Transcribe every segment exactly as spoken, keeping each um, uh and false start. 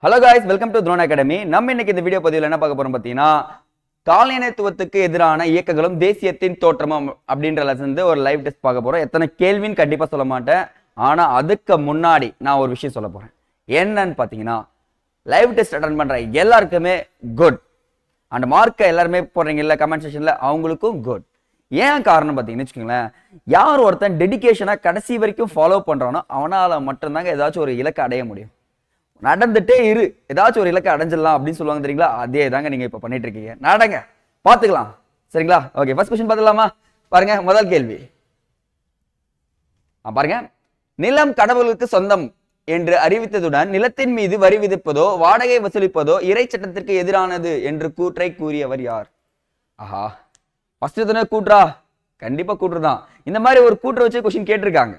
Hello guys, welcome to Drone Academy. நம்ம இன்னைக்கு இந்த வீடியோ பதிவுல என்ன பார்க்க போறோம் பாத்தீங்கன்னா காலனித்துவத்துக்கு எதிரான இயக்கங்களும் தேசியத்தின் தோற்றமும் அப்படின்ற லெசன் வந்து ஒரு லைவ் டெஸ்ட் பார்க்க போறோம். எத்தனை கேள்வின்னு கண்டிப்பா சொல்ல மாட்டேன். ஆனா அதுக்கு முன்னாடி நான் ஒரு விஷயம் சொல்ல போறேன். என்னன்னு பாத்தீங்கன்னா லைவ் டெஸ்ட் அட்டெண்ட் பண்ற எல்லாருக்குமே குட். அந்த மார்க்கை எல்லாருமே போடுறீங்க இல்ல கமெண்ட் செக்ஷன்ல அவங்களுக்கும் குட். ஏன் காரணம் பாத்தீங்கன்னு வச்சுக்கோங்களேன், யார் ஒருத்தன் டெடிகேஷனா கடைசி வரைக்கும் ஃபாலோ பண்றானோ அவனால மட்டும்தாங்க ஏதாச்சும் ஒரு இலக்கை அடைய முடியும். நடந்துட்டே இரு, ஏதாச்சும் ஒரு இலக்கை அடைஞ்சிடலாம் அப்படின்னு சொல்லுவாங்க தெரியுங்களா, அதே தாங்க நீங்க இப்ப பண்ணிட்டு இருக்கீங்க. நடங்க, பாத்துக்கலாம். சரிங்களா? ஓகே, ஃபர்ஸ்ட் क्वेश्चन பார்த்துடலாமா? பாருங்க, முதல் கேள்வி பாருங்க. நிலம் கடவுளுக்கு சொந்தம் என்று அறிவித்ததுடன் நிலத்தின் மீது வரி விதிப்பதோ வாடகை வசூலிப்பதோ இறை சட்டத்திற்கு எதிரானது என்று கூற்றை கூறியவர் யார்? ஆஹா, ஃபர்ஸ்ட் தானே கூற்றா? கண்டிப்பா கூற்றுதான். இந்த மாதிரி ஒரு கூற்றை வச்சு क्वेश्चन கேட்டிருக்காங்க.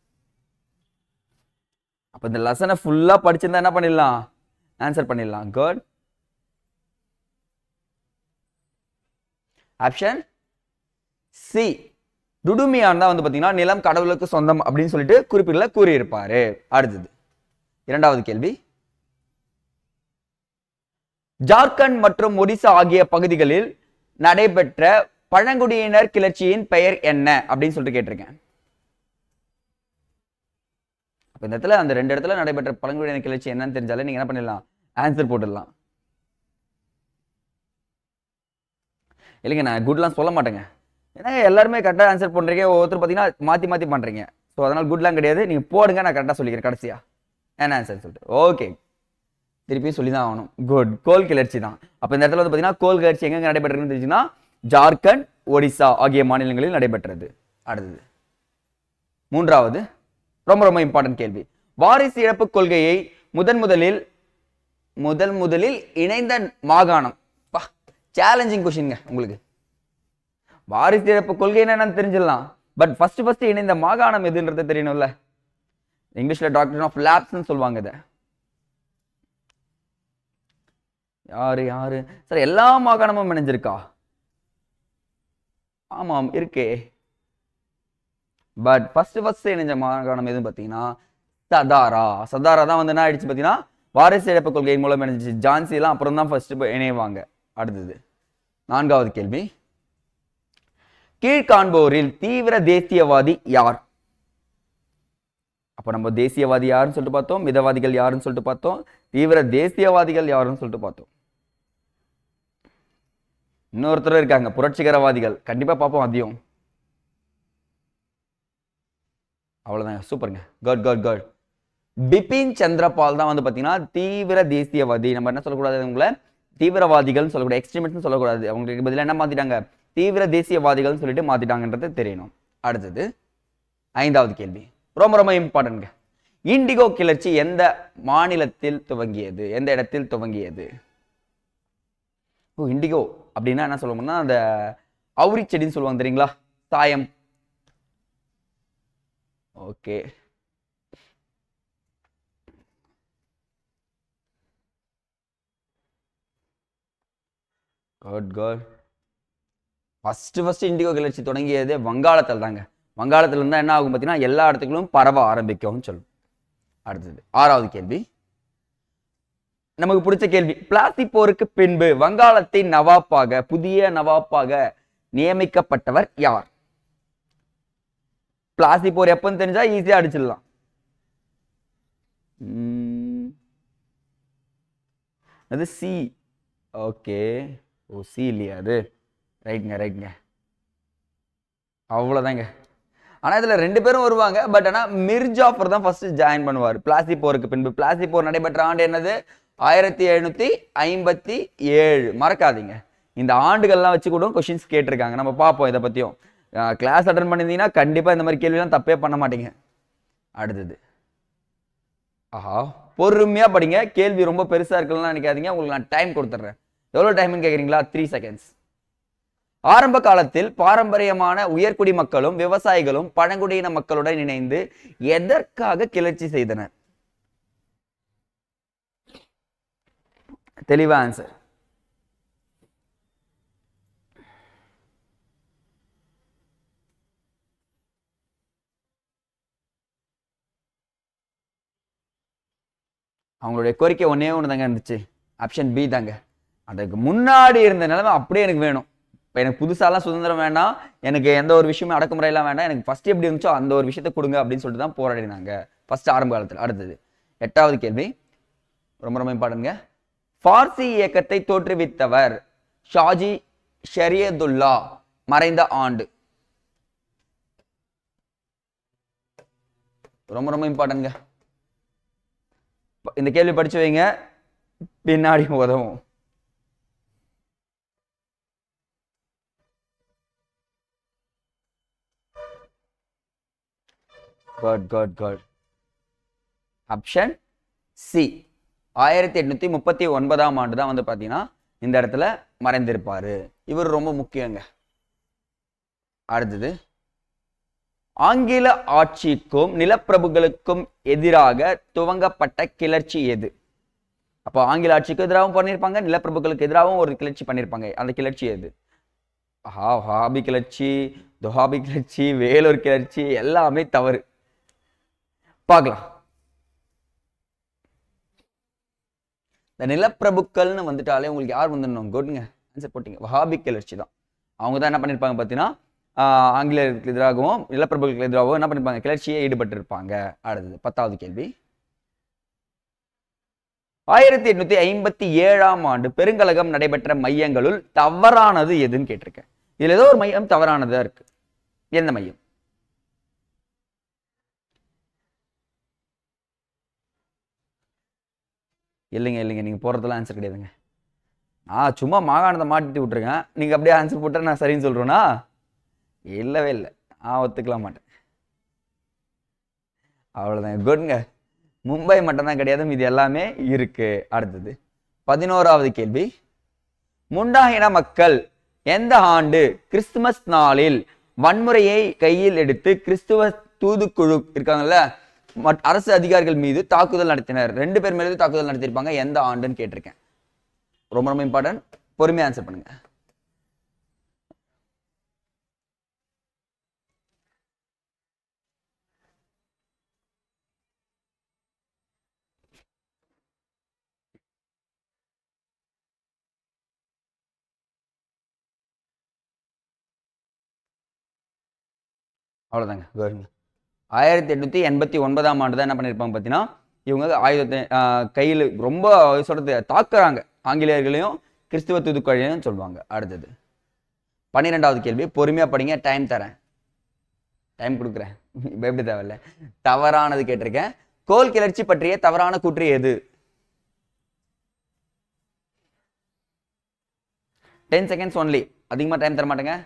அப்ப இந்த லெசனை ஃபுல்லா படிச்சிருந்தா என்ன பண்ணிடலாம்? ஆன்சர் பண்ணிடலாம். குட். ஆப்ஷன் சி, டுடுமியான் தான் வந்து பாத்தீங்கன்னா நிலம் கடவுளுக்கு சொந்தம் அப்படின்னு சொல்லிட்டு குறிப்பிடல கூறியிருப்பாரு. அடுத்தது இரண்டாவது கேள்வி. ஜார்க்கண்ட் மற்றும் ஒடிசா ஆகிய பகுதிகளில் நடைபெற்ற பழங்குடியினர் கிளர்ச்சியின் பெயர் என்ன அப்படின்னு சொல்லிட்டு கேட்டிருக்கேன். இந்த இடத்துல அந்த ரெண்டு இடத்துல நடைபெற்ற பழங்குடியினர் கிளர்ச்சி என்னன்னு தெரிஞ்சாலே நீங்க என்ன பண்ணிடலாம்? ஆன்சர் போட்டுடலாம். இல்லைங்க, நான் குட்லாம் சொல்ல மாட்டேங்க. ஏன்னா எல்லாருமே கரெக்டாக ஆன்சர் பண்றீங்க, ஒவ்வொருத்தர் பார்த்தீங்கன்னா மாற்றி மாற்றி பண்றீங்க. ஸோ அதனால் குட்லாம் கிடையாது, நீங்க போடுங்க, நான் கரெக்டாக சொல்லிக்கிறேன் கடைசியா என்ன ஆன்சர் சொல்லிட்டு. ஓகே, திருப்பியும் சொல்லி தான் ஆகணும். குட், கோல் கிளர்ச்சி தான். அப்போ இந்த இடத்துல வந்து பார்த்தீங்கன்னா கோல் கிளர்ச்சி எங்க நடைபெற்றதுன்னு தெரிஞ்சுன்னா ஜார்க்கண்ட், ஒடிசா ஆகிய மாநிலங்களில் நடைபெற்றது. அடுத்தது மூன்றாவது ரொம்ப ரொம்ப இம்பார்ட்டன்ட் கேள்வி. வாரிசு இழப்பு கொள்கையை முதன் முதலில் முதல் முதலில் இணைந்த மாகாணம். சேலஞ்சிங் கொஸ்டின்ங்க உங்களுக்கு. வாரிசு இழப்பு கொள்கை என்னன்னு தெரிஞ்சிடலாம், பட் ஃபர்ஸ்ட் ஃபர்ஸ்ட் இணைந்த மாகாணம் எதுன்றது தெரியணும்ல. இங்கிலீஷ்ல டாக்டர் ஆஃப் லேப்ஸ்ன்னு சொல்லுவாங்க இதை. யாரு யாரு சார்? எல்லா மாகாணமும் இணைஞ்சிருக்கா? ஆமாம் இருக்கே, பட் ஃபர்ஸ்ட் ஃபர்ஸ்ட் இணைஞ்ச மாகாணம் எதுன்னு பார்த்தீங்கன்னா சதாரா. சதாரா தான் வந்து என்ன ஆயிடுச்சு பார்த்தீங்கன்னா வாரிசு இழப்பு கொள்கையின் மூலம் இணைஞ்சிச்சு. ஜான்சி எல்லாம் அப்புறம் தான் ஃபர்ஸ்ட் இணைவாங்க. அடுத்தது நான்காவது கேள்வி. கீழ்காண்போரில் தீவிர தேசியவாதி யார்? அப்ப நம்ம தேசியவாதி யாருன்னு சொல்லிட்டு பார்த்தோம், மிதவாதிகள் யாருன்னு சொல்லிட்டு பார்த்தோம், தீவிர தேசியவாதிகள் யாருன்னு சொல்லிட்டு பார்த்தோம். இன்னொருத்தர் இருக்காங்க புரட்சிகரவாதிகள், கண்டிப்பா பார்ப்போம் அதையும். அவ்வளவுதான், சூப்பருங்க. Good good good. Bipin Chandrapal தான் வந்து பாத்தீங்கன்னா தீவிர தேசியவாதி. நம்ம என்ன சொல்லக்கூடாது, உங்களை தீவிரவாதிகள் சொல்லக்கூடாது, எக்ஸ்ட்ரீமிஸ்ட் சொல்லக்கூடாது. அவங்களுக்கு பதிலாக என்ன மாத்திட்டாங்க? தீவிர தேசியவாதிகள் சொல்லிட்டு மாத்திட்டாங்கன்றது தெரியணும். அடுத்தது ஐந்தாவது கேள்வி, ரொம்ப ரொம்ப இம்பார்ட்டன்ட். இண்டிகோ கிளர்ச்சி எந்த மாநிலத்தில் துவங்கியது, எந்த இடத்தில் துவங்கியது? ஓ, இண்டிகோ அப்படின்னா என்ன சொல்லுவோம்னா அந்த அவுரி செடின்னு சொல்லுவாங்க தெரியுங்களா, சாயம். Okay, good good. First first indigo கிளர்ச்சி தொடங்கியது வங்காளத்தில் தாங்க. வங்காளத்துல இருந்தா என்ன ஆகும் பார்த்தீங்கன்னா எல்லா இடத்துக்கும் பரவ ஆரம்பிக்கும் சொல்லும். அடுத்தது ஆறாவது கேள்வி, நமக்கு பிடிச்ச கேள்வி. பிளாசி போருக்கு பின்பு வங்காளத்தின் நவாப்பாக புதிய நவாப்பாக நியமிக்கப்பட்டவர் யார்? பிளாசி போர் எப்பன்னு தெரிஞ்சா ஈஸியா அடிச்சிடலாம். அது சி. ஓகே, ஓ சி இல்லையா அது? ரைட்ங்க ரைட்ங்க, அவ்வளவுதாங்க. ஆனா இதுல ரெண்டு பேரும் வருவாங்க, பட் ஆனா மிர்ஜாஃபர் தான் ஃபர்ஸ்ட் ஜாயின் பண்ணுவார் பிளாசி போருக்கு பின்பு. பிளாசி போர் நடைபெற்ற ஆண்டு என்னது? ஆயிரத்தி எழுநூத்தி ஐம்பத்தி ஏழு. மறக்காதீங்க, இந்த ஆண்டுகள்லாம் வச்சு கூட கொஸ்டின்ஸ் கேட்டிருக்காங்க. நம்ம பார்ப்போம் இதை பத்தியும். கிளாஸ் அட்டன் பண்ணியிருந்தீங்கன்னா கண்டிப்பா இந்த மாதிரி கேள்விலாம் தப்பே பண்ண மாட்டீங்க. அடுத்தது ஆஹா, பொறுமையா படிங்க. கேள்வி ரொம்ப பெருசா இருக்குன்னு நினைக்காதீங்க, உங்களுக்கு நான் டைம் கொடுத்துட்றேன். எவ்வளவு டைம்னு கேக்குறீங்களா? Three seconds. ஆரம்ப காலத்தில் பாரம்பரியமான உயர்குடி மக்களும் விவசாயிகளும் பழங்குடியின மக்களுடன் இணைந்து எதற்காக கிளர்ச்சி செய்தனர்? தெளிவா ஆன்சர். அவங்களுடைய கோரிக்கை ஒன்னே ஒன்று தாங்க இருந்துச்சு, ஆப்ஷன் பி தாங்க. அதுக்கு முன்னாடி இருந்த நிலைமை அப்படியே எனக்கு வேணும். இப்போ எனக்கு புதுசாலாம் சுதந்திரம் வேண்டாம், எனக்கு எந்த ஒரு விஷயமும் அடக்குமுறையெல்லாம் வேண்டாம், எனக்கு ஃபர்ஸ்ட் எப்படி இருந்துச்சோ அந்த ஒரு விஷயத்தை கொடுங்க அப்படின்னு சொல்லிட்டு தான் போராடினாங்க ஃபர்ஸ்ட் ஆரம்ப காலத்தில். அடுத்தது எட்டாவது கேள்வி ரொம்ப ரொம்ப இம்பார்ட்டன்ட்ங்க. பார்சி இயக்கத்தை தோற்றுவித்தவர் ஷாஜி ஷரியதுல்லா மறைந்த ஆண்டு. ரொம்ப ரொம்ப இம்பார்ட்டன்ட்ங்க. இந்த கேள்வி படிச்சு வைங்க, பின்னாடி உதவும். Good good good. Option C, ஆயிரத்தி எட்நூத்தி முப்பத்தி ஒன்பதாம் ஆண்டு தான் வந்து பாத்தீங்கன்னா இந்த இடத்துல மறைந்திருப்பாரு. இவர் ரொம்ப முக்கியங்க. அடுத்தது ஆங்கில ஆட்சிக்கும் நிலப்பிரபுகளுக்கும் எதிராக துவங்கப்பட்ட கிளர்ச்சி எது? அப்போ ஆங்கில ஆட்சிக்கு எதிராகவும் பண்ணியிருப்பாங்க, நிலப்பிரபுகளுக்கு எதிராகவும் ஒரு கிளர்ச்சி பண்ணியிருப்பாங்க. அந்த கிளர்ச்சி எது? ஹா ஹாபி கிளர்ச்சி, துஹாபி கிளர்ச்சி, வேலூர் கிளர்ச்சி, எல்லாமே தவறு. பார்க்கலாம். இந்த நிலப்பிரபுக்கள்னு வந்துட்டாலே உங்களுக்கு யார் வந்துடணும்? குட்ங்க, ஆன்சர் போட்டீங்க. வஹாபி கிளர்ச்சி தான். அவங்க தான் என்ன பண்ணியிருப்பாங்க பார்த்தீங்கன்னா, ஆங்கிலேயர்களுக்கு எதிராகவும் நிலப்பிரபுகளுக்கு எதிராகவும் என்ன பண்ணிருப்பாங்க? கிளர்ச்சியை ஈடுபட்டு இருப்பாங்க. அடுத்தது பத்தாவது கேள்வி. ஆயிரத்தி எட்நூத்தி ஐம்பத்தி ஏழாம் ஆண்டு பெருங்கலகம் நடைபெற்ற மையங்களுள் தவறானது எதுன்னு கேட்டிருக்கேன். இதுல ஏதோ ஒரு மையம் தவறானதா இருக்கு. எந்த மையம்? இல்லைங்க இல்லைங்க, நீங்க போறதெல்லாம் ஆன்சர் கிடையாதுங்க. நான் சும்மா மாகாணத்தை மாட்டிட்டு விட்டுருக்கேன், நீங்க அப்படியே ஆன்சர் போட்டா நான் சரின்னு சொல்றேன்னா? இல்லவே இல்லை, நான் ஒத்துக்கலாம் மாட்டேன். அவ்வளவுதான். குட்ங்க, மும்பை மட்டும் தான் கிடையாது, இது எல்லாமே இருக்கு. அடுத்தது பதினோராவது கேள்வி. முண்டா இன மக்கள் எந்த ஆண்டு கிறிஸ்துமஸ் நாளில் வன்முறையை கையில் எடுத்து கிறிஸ்துவ தூதுக்குழு இருக்காங்கல்ல அரசு அதிகாரிகள் மீது தாக்குதல் நடத்தினர்? ரெண்டு பேர் மீது தாக்குதல் நடத்திருப்பாங்க. எந்த ஆண்டுன்னு கேட்டிருக்கேன். ரொம்ப ரொம்ப இம்பார்ட்டன்ட், பொறுமையா ஆன்சர் பண்ணுங்க. அவ்வளவுதாங்க. ஆயிரத்தி எட்நூத்தி எண்பத்தி ஒன்பதாம் ஆண்டு தான் என்ன பண்ணிருப்பாங்க பார்த்தீங்கன்னா, இவங்க ஆயுதத்தை கையில் ரொம்ப சொல்றது தாக்குறாங்க, ஆங்கிலேயர்களையும் கிறிஸ்துவ தூதுக்குழையும் சொல்லுவாங்க. அடுத்தது பன்னிரெண்டாவது கேள்வி, பொறுமையா படிங்க, டைம் தரேன், டைம் கொடுக்குறேன், எப்படி தேவையில்ல. தவறானது கேட்டிருக்கேன். கோல் கிளர்ச்சி பற்றிய தவறான கூற்று எது? டென் செகண்ட்ஸ் ஒன்லி, அதிகமா டைம் தர மாட்டேங்க.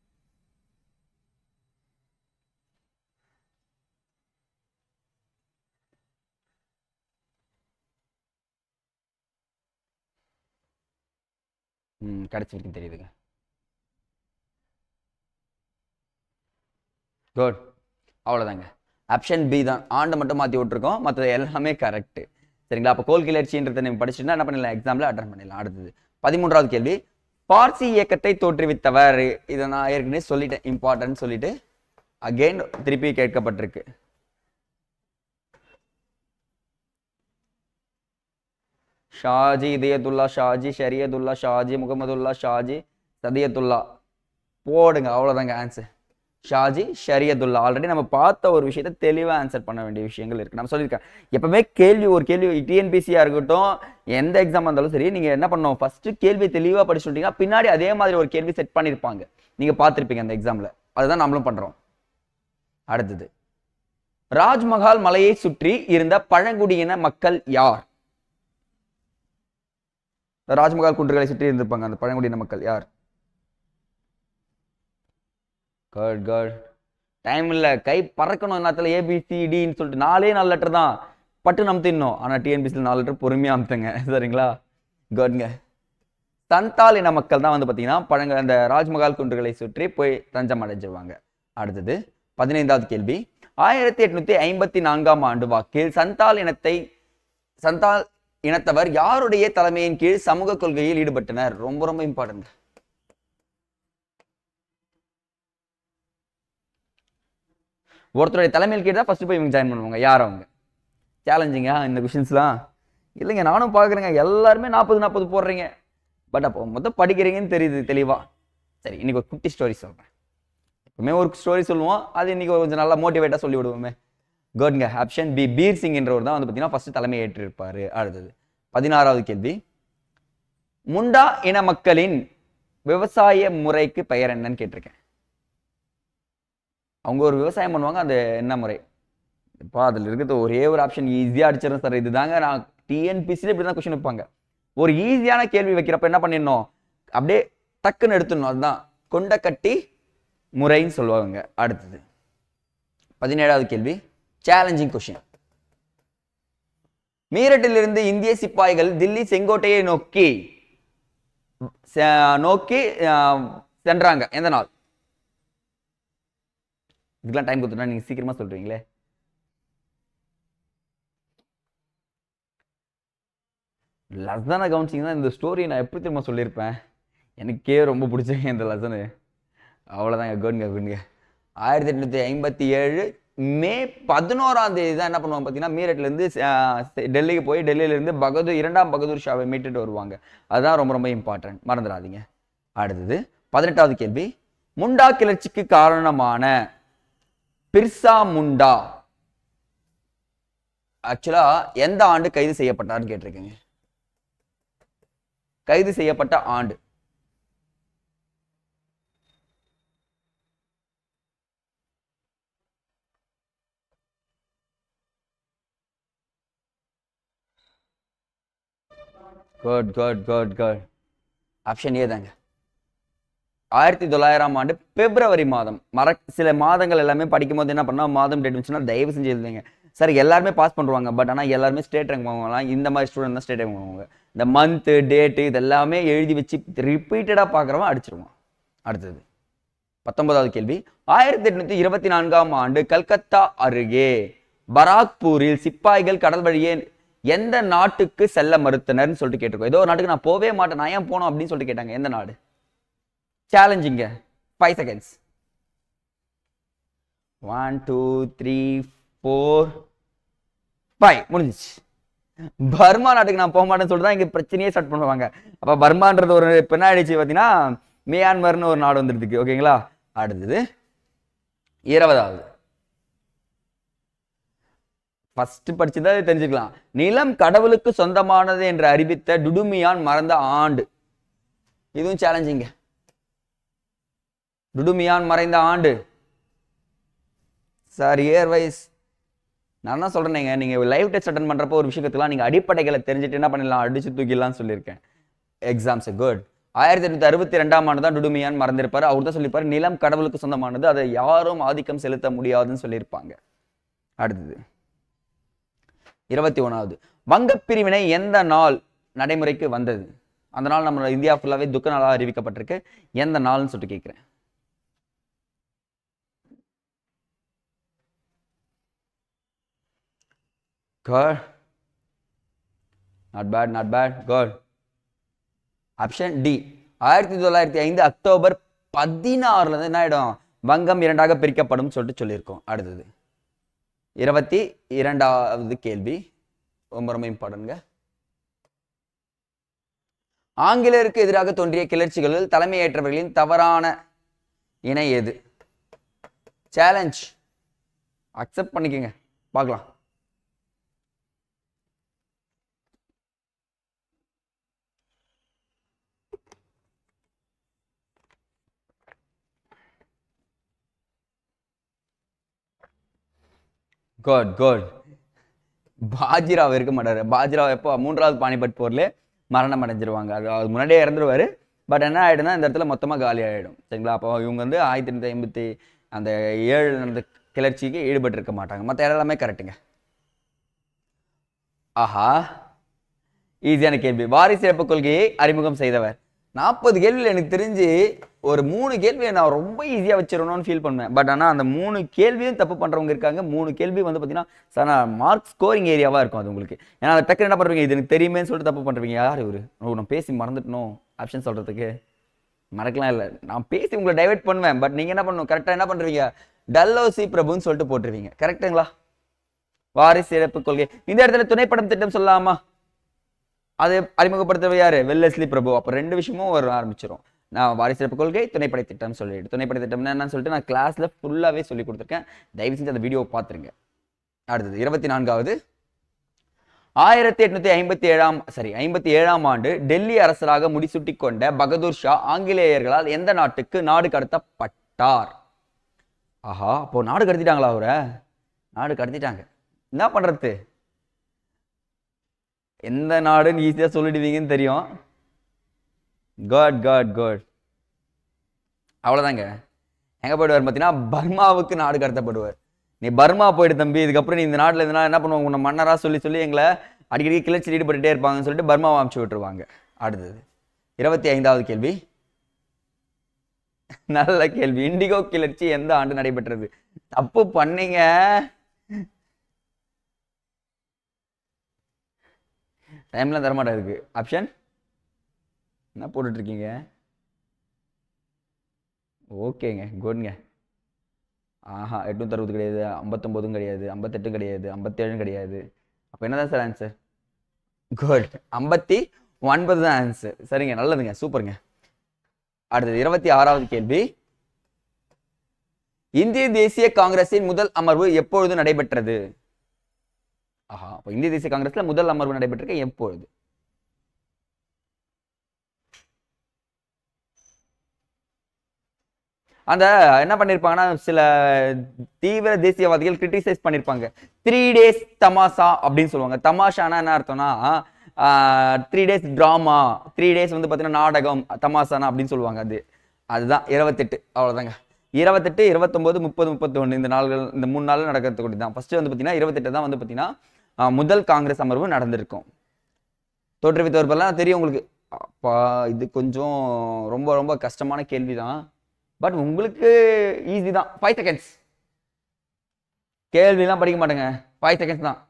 ம் கடைசி வரைக்கும் தெரியுதுங்க. குட், அவ்வளோதாங்க. ஆப்ஷன் பி தான், ஆண்டை மட்டும் மாற்றி விட்டுருக்கோம், மற்றது எல்லாமே கரெக்ட். சரிங்களா? அப்போ கோல் கிளர்ச்சின்றதை நீங்கள் படிச்சுன்னா என்ன பண்ணிடலாம், எக்ஸாமில் அட்டன் பண்ணிடலாம். அடுத்தது பதிமூன்றாவது கேள்வி. பார்சி இயக்கத்தை தோற்றுவித்தவர். இதை நான் ஏற்கனவே சொல்லிட்டேன், இம்பார்ட்டன்ட் சொல்லிட்டு அகெயின் திருப்பி கேட்கப்பட்டிருக்கு. ஷாஜி இதயத்துல்லா, ஷாஜி ஷரியதுல்லா, ஷாஜி முகமதுல்லா, ஷாஜி சதியத்துல்லா. போடுங்க, அவ்வளோதாங்க ஆன்சர். ஷாஜி ஷரியதுல்லா. ஆல்ரெடி நம்ம பார்த்த ஒரு விஷயத்த தெளிவாக ஆன்சர் பண்ண வேண்டிய விஷயங்கள் இருக்கு. நம்ம சொல்லியிருக்கேன், எப்பவுமே கேள்வி ஒரு கேள்வி டிஎன்பிசியா இருக்கட்டும், எந்த எக்ஸாம் இருந்தாலும் சரி, நீங்க என்ன பண்ணணும், ஃபர்ஸ்ட் கேள்வி தெளிவாக படிச்சு சொல்லிட்டீங்கன்னா பின்னாடி அதே மாதிரி ஒரு கேள்வி செட் பண்ணியிருப்பாங்க, நீங்க பார்த்துருப்பீங்க அந்த எக்ஸாம்ல. அதுதான் நம்மளும் பண்றோம். அடுத்தது ராஜ்மஹால் மலையை சுற்றி இருந்த பழங்குடியின மக்கள் யார்? ராஜ்மஹால் குன்றுகளை சுற்றி இருந்திருப்பாங்க அந்த பழங்குடியின மக்கள் யார்? Good good. டைம் இல்லை, கை பறக்கணும். நேரத்தில் ஏபிசிடின்னு சொல்லிட்டு நாலே நாலு லெட்டர் தான், பட்டு நம்தின்னும். ஆனால் டிஎன்பிசியில் நாலு லெட்டர் பொறுமையாக அமுத்துங்க. சரிங்களா? குட்ங்க. சந்தால் இன மக்கள் தான் வந்து பார்த்தீங்கன்னா பழங்க அந்த ராஜ்மஹால் குன்றுகளை சுற்றி போய் தஞ்சம் அடைஞ்சிருவாங்க. அடுத்தது பதினைந்தாவது கேள்வி. ஆயிரத்தி எட்நூத்தி ஐம்பத்தி நான்காம் ஆண்டு வாக்கில் சந்தால் இனத்தை சந்தால் இனத்தவர் யாருடைய தலைமையின் கீழ் சமூக கொள்கையில் ஈடுபட்டனர்? ரொம்ப ரொம்ப இம்பார்ட்டன்ட். ஒருத்தருடைய தலைமையில் கீழ் தான் ஃபர்ஸ்ட் போய் இவங்க ஜாயின் பண்ணுவாங்க. யார் அவங்க? சேலஞ்சிங்கா இந்த கொஸ்டின்ஸ்லாம்? இல்லைங்க, நானும் பார்க்குறேங்க, எல்லாருமே நாற்பது நாற்பது போடுறீங்க. பட் அப்போ மொத்தம் படிக்கிறீங்கன்னு தெரியுது தெளிவா. சரி, இன்னைக்கு ஒரு குட்டி ஸ்டோரி சொல்கிறேன். எப்பவுமே ஒரு ஸ்டோரி சொல்லுவோம், அது இன்னைக்கு கொஞ்சம் நல்லா மோட்டிவேட்டாக சொல்லி விடுவோமே. குட்ங்க. ஆப்ஷன் பி, பீர் சிங் என்றவர் தான் வந்து பார்த்தீங்கன்னா ஃபர்ஸ்ட் தலைமை ஏற்றிருப்பார். அடுத்தது பதினாறாவது கேள்வி, முண்டா இன மக்களின் விவசாய முறைக்கு பெயர் என்னன்னு கேட்டிருக்கேன். அவங்க ஒரு விவசாயம் பண்ணுவாங்க, அந்த என்ன முறை? இப்போ அதில் இருக்கிறது ஒரே ஒரு ஆப்ஷன் ஈஸியாக அடிச்சிடும் சார். இதுதாங்க நான் டிஎன்பிசியில் இப்படி தான் கொஸ்டின் வைப்பாங்க. ஒரு ஈஸியான கேள்வி வைக்கிறப்ப என்ன பண்ணிடணும், அப்படியே டக்குன்னு எடுத்துடணும். அதுதான் கொண்ட கட்டி முறைன்னு சொல்லுவாங்க. அடுத்தது பதினேழாவது கேள்வி, சேலஞ்சிங் கொஸ்டின். மீரட்டிலிருந்து இந்திய சிப்பாய்கள் தில்லி செங்கோட்டையை நோக்கி நோக்கி சென்றாங்க எந்த நாள்? இதுக்கெல்லாம் டைம் கொடுத்துட்டா நீங்க சீக்கிரமா சொல்றீங்களே. லெசனை கவனிச்சிங்கன்னா இந்த ஸ்டோரி நான் எப்படி திரும்ப சொல்லியிருப்பேன். எனக்கே ரொம்ப பிடிச்சங்க இந்த லெசனு. அவ்வளோதாங்க. குட்ங்க குட்ங்க. ஆயிரத்தி எட்நூத்தி ஐம்பத்தி ஏழு மே பதினோராம் தேதி தான் என்ன பண்ணுவாங்க பார்த்தீங்கன்னா, மீரட்லேருந்து டெல்லிக்கு போய் டெல்லியிலேருந்து பகதூர் இரண்டாம் பகதூர் ஷாவை மீட்டுட்டு வருவாங்க. அதுதான் ரொம்ப ரொம்ப இம்பார்ட்டன்ட், மறந்துடாதீங்க. அடுத்தது பதினெட்டாவது கேள்வி, முண்டா கிளர்ச்சிக்கு காரணமான பிர்சா முண்டா ஆக்சுவலா எந்த ஆண்டு கைது செய்யப்பட்டார்னு கேட்டிருக்கீங்க. கைது செய்யப்பட்ட ஆண்டு good good good good. Option A தாங்க. ஆயிரத்தி தொள்ளாயிரம் ஆண்டு பிப்ரவரி மாதம். மற சில மாதங்கள் எல்லாமே படிக்கும் போது என்ன பண்ணா, மாதம் டேட் வந்துச்சுன்னா தயவு செஞ்சு எழுதுங்க சார். எல்லாருமே பாஸ் பண்ணுவாங்க, பட் ஆனால் எல்லாருமே ஸ்டேட் ரேங்க் வாங்கலாம். இந்த மாதிரி ஸ்டூடெண்ட் தான் ஸ்டேட் ரேங்க் வாங்குவாங்க. இந்த மந்த்து டேட்டு இது எல்லாமே எழுதி வச்சு ரிப்பீட்டடாக பார்க்குறவன் அடிச்சிருவான். அடுத்தது பத்தொன்பதாவது கேள்வி, ஆயிரத்தி எட்நூத்தி இருபத்தி நான்காம் ஆண்டு கல்கத்தா அருகே பராக்பூரில் சிப்பாய்கள் கடல் வழியே எந்த நாட்டுக்கு செல்ல மறுத்தனர்னு சொல்லிட்டு கேட்டிருக்கோம். ஏதோ ஒரு நாட்டுக்கு நான் போவே மாட்டேன், நான் ஏன் போனோம் அப்படின்னு சொல்லிட்டு கேட்டாங்க. எந்த நாடு? சேலஞ்சிங்க. Five seconds. One two three four five முடிஞ்சிச்சு. பர்மா நாட்டுக்கு நான் போக மாட்டேன்னு சொல்லிட்டு தான் இங்கே பிரச்சனையே ஸ்டார்ட் பண்ணுவாங்க. அப்போ பர்மான்றது ஒரு பின்னாடிச்சு பார்த்தீங்கன்னா மியான்மர்னு ஒரு நாடு வந்துருக்கு. ஓகேங்களா. அடுத்தது இருபதாவது, ஃபர்ஸ்ட் படிச்சுதான் தெரிஞ்சுக்கலாம். நிலம் கடவுளுக்கு சொந்தமானது என்று அறிவித்த டுடுமியான் மறைந்த ஆண்டு. இதுவும் சேலஞ்சிங்க. டுடுமியான் மறைந்த ஆண்டு சார் இயர் வைஸ் நான் தான் சொல்றேங்க. நீங்க லைவ் டெஸ்ட் அட்டன் பண்றப்போ ஒரு விஷயத்துலாம் நீங்க அடிப்படைகளை தெரிஞ்சுட்டு என்ன பண்ணலாம், அடிச்சு தூக்கிடலாம் சொல்லியிருக்கேன். Exams good. ஆயிரத்தி எட்நூத்தி அறுபத்தி ரெண்டாம் ஆண்டு தான் டுடுமியான் மறந்திருப்பாரு. அவர் தான் சொல்லியிருப்பாரு நிலம் கடவுளுக்கு சொந்தமானது, அதை யாரும் ஆதிக்கம் செலுத்த முடியாதுன்னு சொல்லியிருப்பாங்க. அடுத்தது இருபத்தி ஒன்னாவது, வங்கப் பிரிவினை எந்த நாள் நடைமுறைக்கு வந்தது? அந்த நாள் நம்ம இந்தியா ஃபுல்லாவே துக்க நாளாக அறிவிக்கப்பட்டிருக்கு. எந்த நாள்னு சொல்லிட்டு கேட்கிறேன். Good. Not bad, not bad. Good. Option D. ஆயிரத்தி தொள்ளாயிரத்தி ஐந்து அக்டோபர் பதினாறுல இருந்து என்ன ஆயிடும், வங்கம் இரண்டாக பிரிக்கப்படும் சொல்லிட்டு சொல்லியிருக்கோம். அடுத்தது இருபத்தி இரண்டாவது கேள்வி, ரொம்ப ரொம்ப இம்பார்ட்டன்ட்ங்க. ஆங்கிலேயருக்கு எதிராக தோன்றிய கிளர்ச்சிகளில் தலைமையேற்றவர்களின் தவறான இணை எது? சேலஞ்ச். அக்செப்ட் பண்ணிக்கங்க, பார்க்கலாம். Good good. பாஜிராவ் இருக்க மாட்டாரு. பாஜிராவ் எப்போ மூன்றாவது பானிபட் போர்ல மரணம் அடைஞ்சிருவாங்க. அது அது முன்னாடியே இறந்துருவாரு. பட் என்ன ஆயிடும்னா இந்த இடத்துல மொத்தமாக காலி ஆகிடும். சரிங்களா. அப்போ இவங்க வந்து ஆயிரத்தி எண்ணூற்றி ஐம்பத்தி அந்த ஏழு நடந்த கிளர்ச்சிக்கு ஈடுபட்டு இருக்க மாட்டாங்க. மற்ற எல்லாமே கரெக்டுங்க. ஆஹா, ஈஸியான கேள்வி. வாரிசு இழப்பு கொள்கையை அறிமுகம் செய்தவர். நாற்பது கேள்வியில் எனக்கு தெரிஞ்சு ஒரு மூணு கேள்வியை நான் ரொம்ப ஈஸியாக வச்சிடணும்னு ஃபீல் பண்ணுவேன். பட் ஆனால் அந்த மூணு கேள்வியும் தப்பு பண்ணுறவங்க இருக்காங்க. மூணு கேள்வி வந்து பார்த்தீங்கன்னா சார் நான் மார்க் ஸ்கோரிங் ஏரியாவாக இருக்கும் அது உங்களுக்கு. ஏன்னா அதை டக்குனு என்ன பண்ணுறீங்க, இது எனக்கு தெரியுமேன்னு சொல்லிட்டு தப்பு பண்ணுறீங்க. யார் இவர்? ஓ, நான் பேசி மறந்துட்டணும் ஆப்ஷன் சொல்கிறதுக்கு. மறக்கலாம் இல்லை, நான் பேசி உங்களை டைவெர்ட் பண்ணுவேன். பட் நீங்கள் என்ன பண்ணணும், கரெக்டாக என்ன பண்ணுறீங்க, டல்லோசி பிரபுன்னு சொல்லிட்டு போட்டுருவீங்க. கரெக்டுங்களா? வாரிசு இழப்பு கொள்கை. இந்த இடத்துல துணைப்படம் திட்டம் சொல்லலாமா? அது அறிமுகப்படுத்தவே யாரு? வெல்லஸ்லி பிரபு. அப்போ ரெண்டு விஷயமும் வர ஆரம்பிச்சிடும். நான் வாரிசு கொள்கை, துணைப்படை திட்டம் சொல்லிட்டு துணைப்படை திட்டம் என்னன்னு சொல்லிட்டு நான் கிளாஸ்ல ஃபுல்லாவே சொல்லி கொடுத்துருக்கேன். தயவு செஞ்சு அந்த வீடியோவை பார்த்துருங்க. அடுத்தது இருபத்தி நான்காவது, ஆயிரத்தி எட்நூத்தி ஐம்பத்தி ஏழாம் சரி ஐம்பத்தி ஏழாம் ஆண்டு டெல்லி அரசராக முடிசூட்டி கொண்ட பகதூர் ஷா ஆங்கிலேயர்களால் எந்த நாட்டுக்கு நாடு கடத்தப்பட்டார்? ஆஹா, அப்போ நாடு கடத்திட்டாங்களா? அவர நாடு கடத்திட்டாங்க. என்ன பண்றது? எந்த நாடுன்னு ஈஸியா சொல்லிடுவீங்கன்னு தெரியும். Good good good. அவ்வளவுதாங்க. எங்க போயிடுவார் பார்த்தீங்கன்னா பர்மாவுக்கு நாடு கடத்தப்படுவார். நீ பர்மா போயிட்டு தம்பி, இதுக்கப்புறம் நீ இந்த நாட்டில் இருந்தா என்ன பண்ணுவாங்க? உன்னை மன்னரா சொல்லி சொல்லி எங்களை அடிக்கடி கிளர்ச்சி ஈடுபட்டுட்டே இருப்பாங்கன்னு சொல்லிட்டு பர்மாவை அமுச்சு விட்டுருவாங்க. அடுத்தது இருபத்தி ஐந்தாவது கேள்வி, நல்ல கேள்வி. இண்டிகோ கிளர்ச்சி எந்த ஆண்டு நடைபெற்றது? தப்பு பண்ணீங்க. டைம்லாம் தரமாட்டா இருக்கு. ஆப்ஷன் என்ன போட்டுட்டு இருக்கீங்க? ஓகேங்க, குட்ங்க. ஆஹா, எட்நூத்தி அறுபது கிடையாது, ஐம்பத்தொன்பதும் கிடையாது, ஐம்பத்தெட்டும் கிடையாது, ஐம்பத்தேழும் கிடையாது. அப்போ என்னதான் சார் ஆன்சர்? குட், ஐம்பத்தி ஒன்பது தான் ஆன்சர். சரிங்க, நல்லதுங்க, சூப்பருங்க. அடுத்தது இருபத்தி ஆறாவது கேள்வி, இந்திய தேசிய காங்கிரசின் முதல் அமர்வு எப்பொழுது நடைபெற்றது? ஆஹா, அப்போ இந்திய தேசிய காங்கிரஸ்ல முதல் அமர்வு நடைபெற்றிருக்க எப்பொழுது? அந்த என்ன பண்ணிருப்பாங்கன்னா, சில தீவிர தேசியவாதிகள் கிரிட்டிசைஸ் பண்ணிருப்பாங்க. த்ரீ டேஸ் தமாஷா அப்படின்னு சொல்லுவாங்க. தமாஷானா என்ன அர்த்தம்னா three days drama, three days வந்து பார்த்தீங்கன்னா நாடகம், தமாஷானா அப்படின்னு சொல்லுவாங்க. அது அதுதான் இருபத்தெட்டு. அவ்வளோதாங்க. இருபத்தெட்டு, இருபத்தொன்பது, முப்பது, முப்பத்தி ஒன்று இந்த நாள்கள், இந்த மூணு நாள் நடக்கிறது தான். ஃபர்ஸ்ட் வந்து பார்த்தீங்கன்னா இருபத்தெட்டு தான் வந்து பார்த்தீங்கன்னா முதல் காங்கிரஸ் அமர்வு நடந்திருக்கும். தோற்றுவித்தவர்கள்லாம் தெரியும் உங்களுக்கு. அப்பா, இது கொஞ்சம் ரொம்ப ரொம்ப கஷ்டமான கேள்வி தான். பட் உங்களுக்கு ஈஸி தான். Five seconds. கேள்விலாம் படிக்க மாட்டேங்க, ஃபைவ் செகண்ட்ஸ் தான்.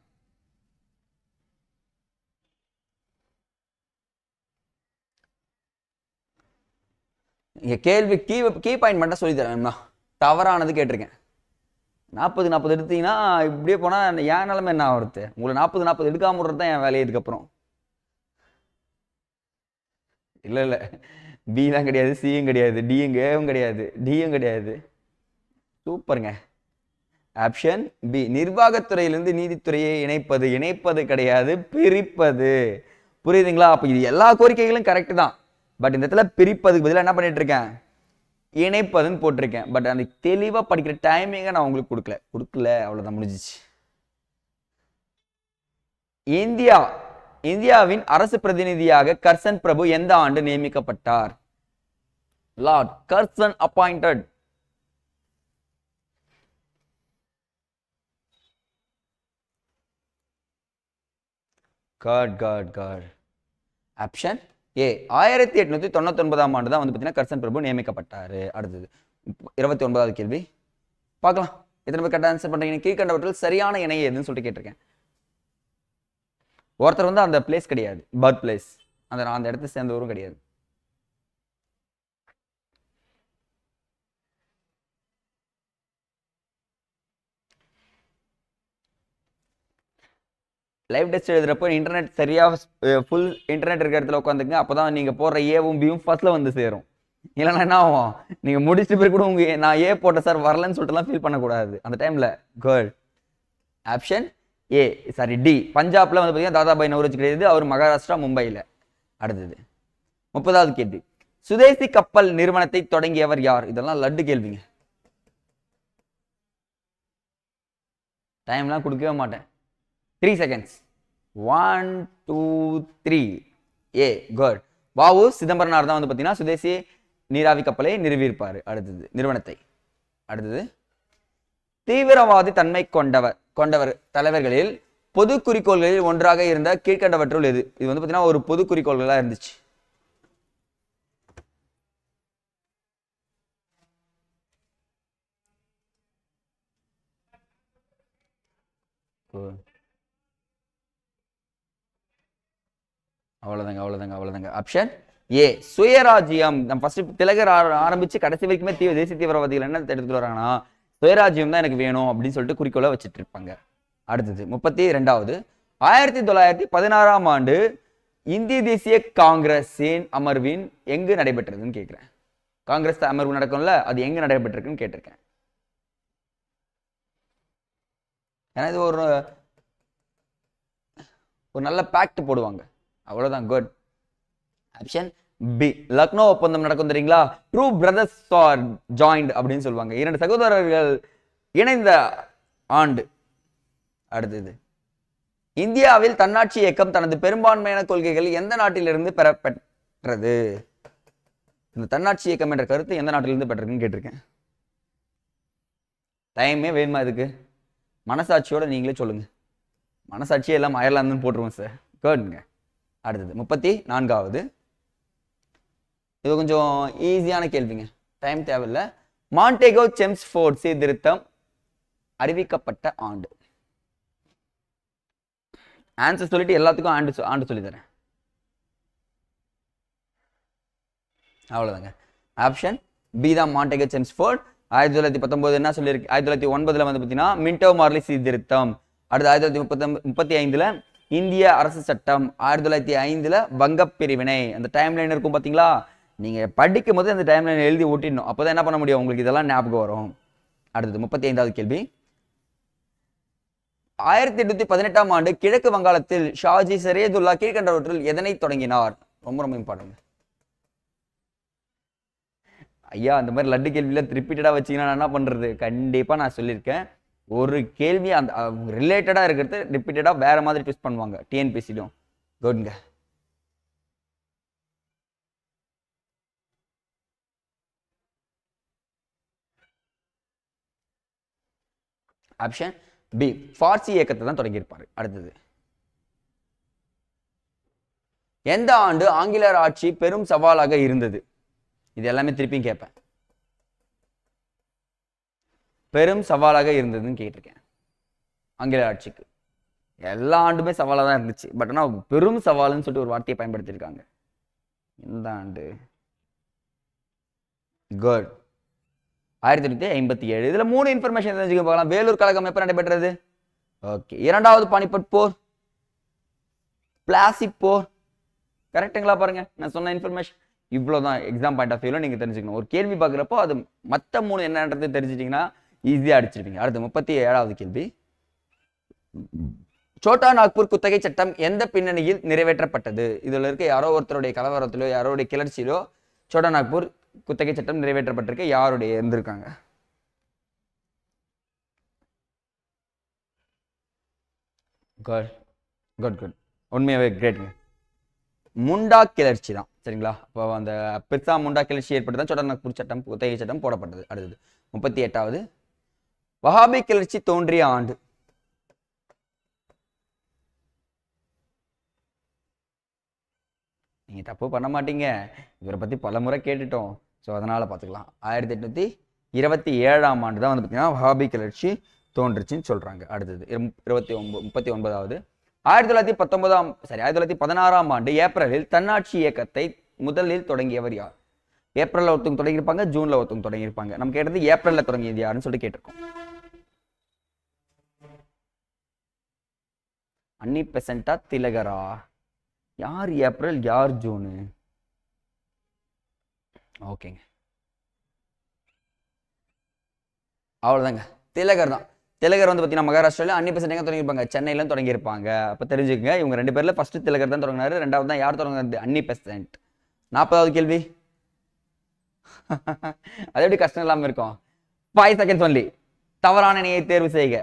இங்க கேள்வி கீ கீ பாயிண்ட் மட்டும் சொல்லி தரேன். தவறானது கேட்டிருக்கேன். நாற்பது நாற்பது எடுத்தீங்கன்னா இப்படியே போனா என் நிலைமை என்ன ஆகுறது? உங்களை நாற்பது நாற்பது எடுக்காம விடுறது தான் என் வேலையை. இதுக்கப்புறம் இல்லை இல்லை, பிலாம் கிடையாது, சியும் கிடையாது, டியும் ஏவும் கிடையாது, டியும் கிடையாது. சூப்பருங்க. ஆப்ஷன் பி, நிர்வாகத்துறையிலிருந்து நீதித்துறையை இணைப்பது. இணைப்பது கிடையாது, பிரிப்பது. புரியுதுங்களா? அப்ப இது எல்லா கோரிக்கைகளும் கரெக்ட் தான். பட் இந்த இடத்துல பிரிப்பதுக்கு பதிலாக என்ன பண்ணிட்டு இருக்கேன்? இணைப்பதுன்னு போட்டிருக்கேன். பட் அந்த தெளிவா படிக்கிற டைமிங்கை நான் உங்களுக்கு கொடுக்கல கொடுக்கல அவ்வளவுதான், முடிஞ்சிச்சு. இந்தியா இந்தியாவின் அரசு பிரதிநிதியாக கர்சன் பிரபு எந்த ஆண்டு நியமிக்கப்பட்டார்? Lord Curzon appointed. Good good good. Option A, ஆயிரத்தி எட்நூத்தி தொண்ணூத்தி ஒன்பதாம் ஆண்டு தான் வந்து பார்த்தீங்கன்னா கர்சன் பிரபு நியமிக்கப்பட்டாரு. அடுத்தது இருபத்தி ஒன்பதாவது கேள்வி பார்க்கலாம். எத்தனை பேர் கரெக்டாக ஆன்சர் பண்றீங்க? கீழ்கண்டவற்றில் சரியான இணை எதுன்னு சொல்லிட்டு கேட்டிருக்கேன். ஒருத்தர் வந்து அந்த பிளேஸ் கிடையாது, பர்த் பிளேஸ், அந்த அந்த இடத்தை சேர்ந்தவரும் கிடையாது. லைவ் டெஸ்ட் எழுதுறப்போ இன்டர்நெட் சரியா ஃபுல் இன்டர்நெட் இருக்கிற இடத்துல உட்காந்துங்க. அப்பதான் நீங்க போடுற ஏவும் பியும் ஃபர்ஸ்ட்ல வந்து சேரும். இல்லைன்னா என்ன ஆகும்? நீங்க முடிச்சுட்டு போய் கூட உங்க நான் ஏ போட்ட சார் வரலன்னு சொல்லிட்டுலாம் ஃபீல் பண்ணக்கூடாது அந்த டைம்ல. Good. Option A sorry D, பஞ்சாப்ல வந்து பார்த்தீங்கன்னா தாதாபாய் நவ்ரோஜி கிடையாது, அவர் மகாராஷ்டிரா மும்பையில். அடுத்தது முப்பதாவது கேள்வி, சுதேசி கப்பல் நிறுவனத்தை தொடங்கியவர் யார்? இதெல்லாம் லட்டு கேள்விங்க. டைம்லாம் கொடுக்கவே மாட்டேன். Three seconds. One two three. A good. VO Chidambaranar தான் வந்து பார்த்தீங்கன்னா சுதேசி நீராவி கப்பலை நிறுவியிருப்பார். அடுத்தது நிறுவனத்தை. அடுத்தது தீவிரவாதி தன்மை கொண்டவர் கொண்டவர் தலைவர்களில் பொது குறிக்கோள்களில் ஒன்றாக இருந்த கீழ்கண்டவற்றுள் எது? இது வந்து பார்த்தீங்கன்னா ஒரு பொது குறிக்கோள்களா இருந்துச்சு. அவ்வளவுதாங்க அவ்வளவுதாங்க அவ்வளவுதாங்க. ஆப்ஷன் ஏ சுயராஜ்யம். நம்ம ஃபர்ஸ்ட் திலகர் ஆரம்பிச்சு கடைசி வரைக்குமே தீவிர தேசிய தீவிரவாதிகள் என்ன எடுத்துட்டு வராங்கன்னா சுயராஜ்யம் தான் எனக்கு வேணும் அப்படின்னு சொல்லிட்டு குறிக்கோளை வச்சுட்டு இருப்பாங்க. அடுத்தது முப்பத்தி ரெண்டாவது, ஆயிரத்தி தொள்ளாயிரத்தி பதினாறாம் ஆண்டு இந்திய தேசிய காங்கிரஸின் அமர்வின் எங்கு நடைபெற்றதுன்னு கேட்கிறேன். காங்கிரஸ் அமர்வு நடக்கும்ல, அது எங்க நடைபெற்றிருக்குன்னு கேட்டிருக்கேன். ஏன்னா இது ஒரு ஒரு நல்ல பேக்ட் போடுவாங்க, அவ்வளவுதான். குட். ஆப்ஷன் பி, லக்னோ ஒப்பந்தம் நடக்கும் தெரியுங்களா? ட்ரூ பிரதர்ஸ் ஆர் ஜாயிண்ட் அப்படின்னு சொல்லுவாங்க. இரண்டு சகோதரர்கள் இணைந்த ஆண்டு. அடுத்தது, இந்தியாவில் தன்னாட்சி இயக்கம் தனது பெரும்பான்மையான கொள்கைகள் எந்த நாட்டிலிருந்து பெறப்பெற்றது? இந்த தன்னாட்சி இயக்கம் என்ற கருத்து எந்த நாட்டிலிருந்து பெற்றிருக்குன்னு கேட்டிருக்கேன். டைமே வேணுமா இதுக்கு? மனசாட்சியோட நீங்களே சொல்லுங்க. மனசாட்சியே எல்லாம் அயர்லாந்துன்னு போட்டுருவோம் சார். குட்ங்க. அடுத்தது முப்பத்தி நான்காவது, இது கொஞ்சம் ஈஸியான கேள்விங்க, டைம் தேவையில்லை. மாண்டேகோ செம்ஸ்ஃபோர்ட் சீர்திருத்தம் அறிவிக்கப்பட்ட ஆண்டு. ஆன்சர் சொல்லிட்டு எல்லாத்துக்கும் ஆண்டு ஆண்டு சொல்லி தரேன். அவ்வளவுதாங்க. ஆப்ஷன் பி தான் மாண்டேகோ செம்ஸ்ஃபோர்ட். ஆயிரத்தி தொள்ளாயிரத்தி பத்தொன்பது என்ன சொல்லியிருக்கு? ஆயிரத்தி தொள்ளாயிரத்தி ஒன்பதுல வந்து பார்த்தீங்கன்னா மின்டோ மார்லி சீர்திருத்தம். அடுத்து ஆயிரத்தி தொள்ளாயிரத்தி முப்பத்தி முப்பத்தி ஐந்துல இந்திய அரசு சட்டம். ஆயிரத்தி தொள்ளாயிரத்தி ஐந்துல வங்கப் பிரிவினை. அந்த டைம் லைன் இருக்கும் பார்த்தீங்களா? நீங்க படிக்கும் போது அந்த டைம் லைன் எழுதி ஓட்டிடணும், அப்போதான் என்ன பண்ண முடியும், உங்களுக்கு இதெல்லாம் ஞாபகம் வரும். அடுத்தது முப்பத்தி ஐந்தாவது கேள்வி, ஆயிரத்தி எட்நூத்தி பதினெட்டாம் ஆண்டு கிழக்கு வங்காளத்தில் ஷாஜி சரியதுல்லா கீழ்கண்டவற்றில் எதனை தொடங்கினார்? ரொம்ப ரொம்ப இம்பார்ட்டன்ட் ஐயா. அந்த மாதிரி லட்டு கேள்வியில ரிப்பீட்டடா வச்சீங்கன்னா நான் என்ன பண்றது? கண்டிப்பா நான் சொல்லியிருக்கேன், ஒரு கேள்வி அந்த ரிலேட்டடா இருக்கிறது ரிப்பீட்டடா வேற மாதிரி ட்விஸ்ட் பண்ணுவாங்க டிஎன்பிசிலும். குட்ங்க. ஆப்ஷன் பி, பார்சி இயக்கத்தை தான் தொடங்கியிருப்பாரு. அடுத்தது, எந்த ஆண்டு ஆங்கிலேயர் ஆட்சி பெரும் சவாலாக இருந்தது? இது எல்லாமே திருப்பியும் கேட்பேன். பெரும் சவாலாக இருந்ததுன்னு கேட்டிருக்கேன். ஆங்கிலேயர் ஆட்சிக்கு எல்லா ஆண்டுமே சவாலாக தான் இருந்துச்சு, பட் ஆனால் பெரும் சவால்னு சொல்லிட்டு ஒரு வார்த்தையை பயன்படுத்தியிருக்காங்க. எந்த ஆண்டு? குட். ஆயிரத்தி எட்நூத்தி ஐம்பத்தி ஏழு. இதுல மூணு இன்ஃபர்மேஷன் தெரிஞ்சுக்க பார்க்கலாம். வேலூர் கழகம் எப்ப நடைபெற்றது? ஓகே. இரண்டாவது பானிபட் போர், பிளாசி போர். கரெக்டுங்களா? பாருங்க, நான் சொன்ன இன்ஃபர்மேஷன் இவ்வளவுதான். எக்ஸாம் பாயிண்ட் ஆஃப் வியூல நீங்க தெரிஞ்சுக்கணும். ஒரு கேள்வி பார்க்குறப்போ அது மற்ற மூணு என்னன்றது தெரிஞ்சிட்டீங்கன்னா ஈஸியா அடிச்சிருப்பீங்க. அடுத்து முப்பத்தி ஏழாவது கேள்வி, சோட்டா நாக்பூர் குத்தகை சட்டம் எந்த பின்னணியில் நிறைவேற்றப்பட்டது? இதுல இருக்க யாரோ ஒருத்தருடைய கலவரத்திலோ யாரோடைய கிளர்ச்சியிலோ சோட்டா நாக்பூர் குத்தகை சட்டம் நிறைவேற்றப்பட்டிருக்க யாருடைய இருந்திருக்காங்க? Good good good. உண்மையாவே கிரேட்ங்க. முண்டா கிளர்ச்சி தான், சரிங்களா? அப்போ அந்த பிர்சா முண்டா கிளர்ச்சி ஏற்பட்டுதான் சோட்டா நாக்பூர் சட்டம் குத்தகை சட்டம் போடப்பட்டது. அடுத்தது முப்பத்தி எட்டாவது, வஹாபி கிளர்ச்சி தோன்றிய ஆண்டு. நீங்க தப்பு பண்ண மாட்டீங்க, இவரை பத்தி பல முறை கேட்டுட்டோம், ஸோ அதனால பார்த்துக்கலாம். ஆயிரத்தி எட்நூத்தி இருபத்தி ஏழாம் ஆண்டு தான் வந்து பார்த்தீங்கன்னா வஹாபி கிளர்ச்சி தோன்றுச்சுன்னு சொல்றாங்க. அடுத்தது இருபத்தி ஒன்பது முப்பத்தி ஒன்பதாவது, ஆயிரத்தி தொள்ளாயிரத்தி பத்தொன்பதாம் சரி ஆயிரத்தி தொள்ளாயிரத்தி பதினாறாம் ஆண்டு ஏப்ரலில் தன்னாட்சி இயக்கத்தை முதலில் தொடங்கியவர் யார்? ஏப்ரல்ல ஒருத்தவங்க தொடங்கியிருப்பாங்க, ஜூன்ல ஒருத்தவங்க தொடங்கியிருப்பாங்க. நம்ம கேட்டது ஏப்ரல்ல தொடங்கியது யாருன்னு சொல்லிட்டு கேட்டிருக்கோம். அன்னி பெசண்டா திலகரா? யார் ஏப்ரல் யார் ஜூனு? ஓகேங்க, அவ்வளவுதாங்க. திலகர் தான். திலகர் வந்து பார்த்தீங்கன்னா மகாராஷ்டிரால, அன்னி பெசன்ட் எங்க தொடங்கியிருப்பாங்க? சென்னையில தொடங்கியிருப்பாங்க. அப்ப தெரிஞ்சுக்கங்க, இவங்க ரெண்டு பேர்ல ஃபர்ஸ்ட் திலகர் தான் தொடங்கினாரு, ரெண்டாவது தான் யார் தொடங்கினது? அன்னி பெசன்ட். நாற்பதாவது கேள்வி, அது எப்படி கஷ்டம் இல்லாம இருக்கும்? Five seconds only. தவறான இணையை தேர்வு செய்க.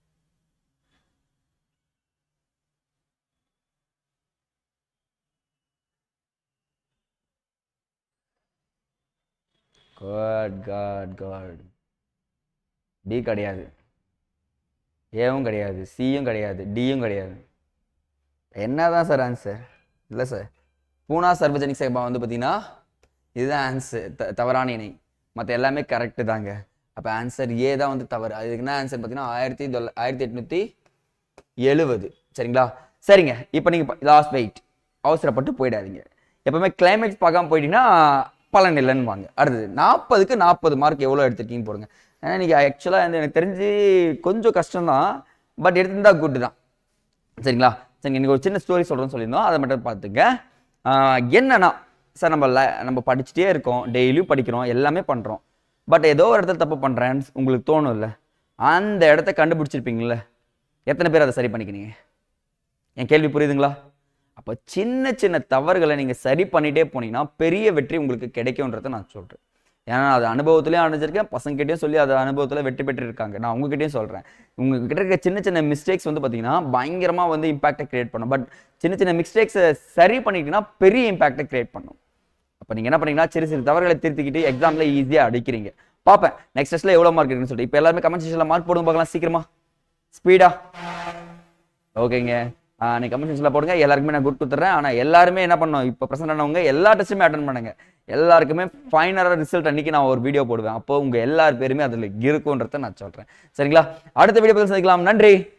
Good good good. டி கிடையாது, ஏவும் கிடையாது, சியும் கிடையாது, டியும் கிடையாது. என்னதான் சார் ஆன்சர்? இல்லை சார், பூனா சர்வஜனிக் சபா வந்து பார்த்தீங்கன்னா இதுதான் ஆன்சர், தவறான இணை. மற்ற எல்லாமே கரெக்டு தாங்க. அப்போ ஆன்சர் ஏ தான் வந்து தவறு. அதுக்கு என்ன ஆன்சர் பார்த்தீங்கன்னா ஆயிரத்தி தொள்ள ஆயிரத்தி எட்நூத்தி எழுபது. சரிங்களா? சரிங்க, இப்போ நீங்கள் லாஸ்ட் வெயிட், அவசரப்பட்டு போயிடாதீங்க. எப்பவுமே கிளைமேக்ஸ் பார்க்காம போயிட்டீங்கன்னா பலன் இல்லைன்னு வாங்க. அடுத்தது நாற்பதுக்கு நாற்பது மார்க் எவ்வளோ எடுத்துருக்கீங்கன்னு போடுங்க. ஏன்னா இன்னைக்கு ஆக்சுவலாக வந்து எனக்கு தெரிஞ்சு கொஞ்சம் கஷ்டம்தான், பட் எடுத்திருந்தா குட்டு தான். சரிங்களா? சரி, இன்னைக்கு ஒரு சின்ன ஸ்டோரி சொல்கிறேன்னு சொல்லியிருந்தோம், அதை மட்டும் பார்த்துங்க. என்னன்னா சார், நம்ம நம்ம படிச்சுட்டே இருக்கோம், டெய்லியும் படிக்கிறோம், எல்லாமே பண்ணுறோம். பட் ஏதோ ஒரு இடத்துல தப்பு பண்ணுறேன்னு உங்களுக்கு தோணும் இல்லை? அந்த இடத்த கண்டுபிடிச்சிருப்பீங்களே, எத்தனை பேர் அதை சரி பண்ணிக்கினீங்க? என் கேள்வி புரியுதுங்களா? அப்போ சின்ன சின்ன தவறுகளை நீங்கள் சரி பண்ணிகிட்டே போனீங்கன்னா பெரிய வெற்றி உங்களுக்கு கிடைக்கும்ன்றதை நான் சொல்கிறேன். ஏன்னா அது அனுபவத்துலேயும் அடைஞ்சிருக்கேன், பசங்ககிட்டையும் சொல்லி அது அனுபவத்தில் வெற்றி பெற்று இருக்காங்க. நான் உங்ககிட்டயும் சொல்கிறேன், உங்ககிட்ட இருக்க சின்ன சின்ன மிஸ்டேக்ஸ் வந்து பார்த்தீங்கன்னா பயங்கரமாக வந்து இம்பாக்டை கிரியேட் பண்ணும். பட் சின்ன சின்ன மிஸ்டேக்ஸை சரி பண்ணிட்டீங்கன்னா பெரிய இம்பாக்டை கிரியேட் பண்ணும். அப்போ நீங்கள் என்ன பண்ணீங்கன்னா சிறு சிறு தவறுகளை திருத்திக்கிட்டு எக்ஸாமில் ஈஸியாக அடிக்கிறீங்க. பார்ப்பேன் நெக்ஸ்ட் டெஸ்ட்டில் எவ்வளோ மார்க் இருக்குன்னு சொல்லிட்டு. இப்போ எல்லாருமே கமெண்ட் செக்ஷனில் மார்க் போடுங்க பார்க்கலாம், சீக்கிரமா ஸ்பீடா. ஓகேங்க, நீங்கள் கமெண்ட் செக்ஷனில் போடுங்க, எல்லாருக்குமே நான் குட் கொடுத்துட்றேன். ஆனால் எல்லாருமே என்ன பண்ணணும், இப்போ ப்ரெசென்ட் ஆனவங்க எல்லா டெஸ்ட்டுமே அட்டன் பண்ணுங்க. எல்லாருக்குமே ஃபைனலாக ரிசல்ட் அன்னைக்கு நான் ஒரு வீடியோ போடுவேன். அப்போ உங்கள் எல்லார் பேருமே அதில் இருக்குன்றதை நான் சொல்கிறேன். சரிங்களா? அடுத்த வீடியோ பதில் சந்திக்கலாம். நன்றி.